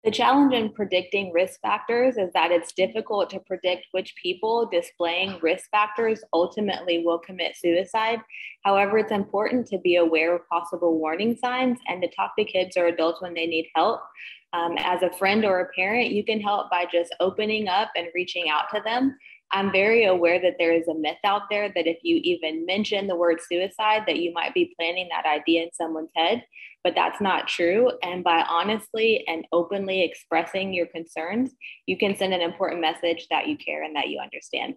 The challenge in predicting risk factors is that it's difficult to predict which people displaying risk factors ultimately will commit suicide. However, it's important to be aware of possible warning signs and to talk to kids or adults when they need help. As a friend or a parent, you can help by just opening up and reaching out to them. I'm very aware that there is a myth out there that if you even mention the word suicide, that you might be planting that idea in someone's head, but that's not true. And by honestly and openly expressing your concerns, you can send an important message that you care and that you understand.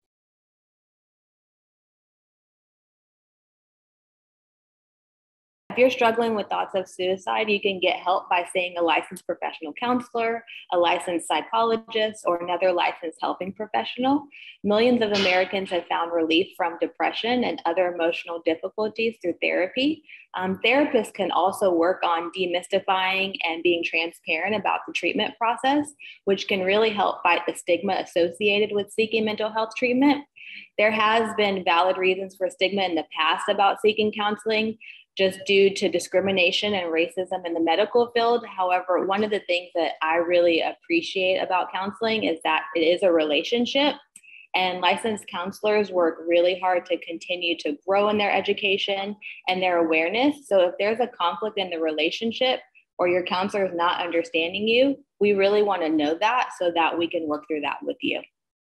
If you're struggling with thoughts of suicide, you can get help by seeing a licensed professional counselor, a licensed psychologist, or another licensed helping professional. Millions of Americans have found relief from depression and other emotional difficulties through therapy. Therapists can also work on demystifying and being transparent about the treatment process, which can really help fight the stigma associated with seeking mental health treatment. There has been valid reasons for stigma in the past about seeking counseling, just due to discrimination and racism in the medical field. However, one of the things that I really appreciate about counseling is that it is a relationship, and licensed counselors work really hard to continue to grow in their education and their awareness. So if there's a conflict in the relationship or your counselor is not understanding you, we really want to know that so that we can work through that with you.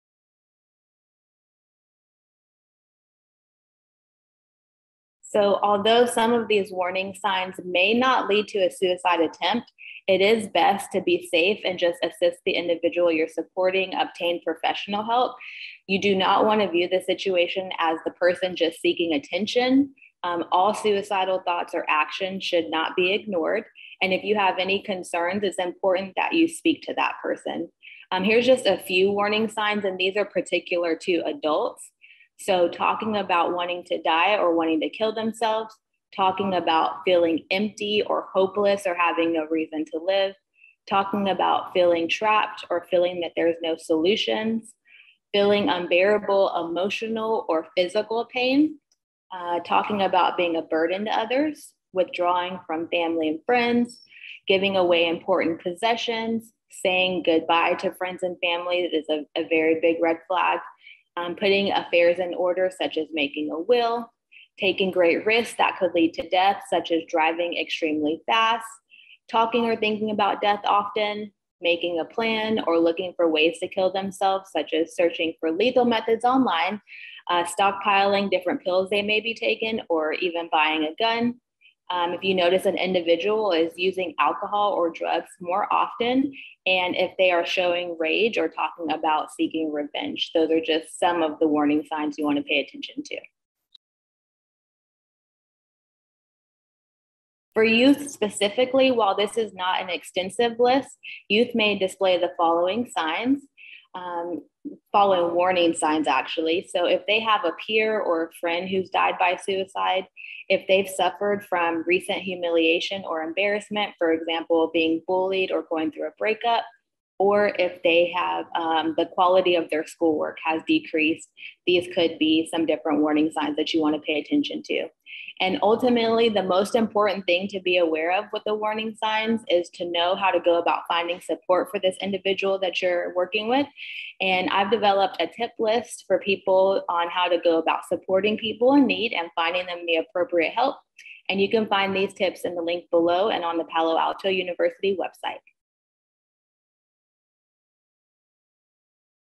So, although some of these warning signs may not lead to a suicide attempt, it is best to be safe and just assist the individual you're supporting obtain professional help. You do not want to view the situation as the person just seeking attention. All suicidal thoughts or actions should not be ignored. And if you have any concerns, it's important that you speak to that person. Here's just a few warning signs, and these are particular to adults. So, talking about wanting to die or wanting to kill themselves, talking about feeling empty or hopeless or having no reason to live, talking about feeling trapped or feeling that there's no solutions, feeling unbearable emotional or physical pain, talking about being a burden to others, withdrawing from family and friends, giving away important possessions, saying goodbye to friends and family is a very big red flag. Putting affairs in order, such as making a will, taking great risks that could lead to death, such as driving extremely fast, talking or thinking about death often, making a plan or looking for ways to kill themselves, such as searching for lethal methods online, stockpiling different pills they may be taking, or even buying a gun. If you notice an individual is using alcohol or drugs more often, and if they are showing rage or talking about seeking revenge, those are just some of the warning signs you want to pay attention to. For youth specifically, while this is not an extensive list, youth may display the following signs. Following warning signs, actually. So if they have a peer or a friend who's died by suicide, if they've suffered from recent humiliation or embarrassment, for example, being bullied or going through a breakup, or if they have the quality of their schoolwork has decreased, these could be some different warning signs that you want to pay attention to. And ultimately, the most important thing to be aware of with the warning signs is to know how to go about finding support for this individual that you're working with. And I've developed a tip list for people on how to go about supporting people in need and finding them the appropriate help. And you can find these tips in the link below and on the Palo Alto University website.